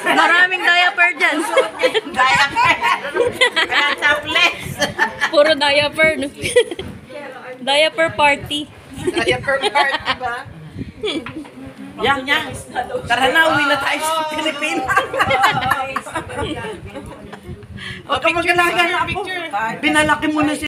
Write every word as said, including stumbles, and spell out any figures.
Maraming diaper dyan. Diaper. Kaya topless. Puro diaper, no? Diaper party. Diaper party ba? Yang, yang. Tara na, uwi na tayo sa Pilipinas. Huwag ka mag-alaga na ako. Pinalaki mo na si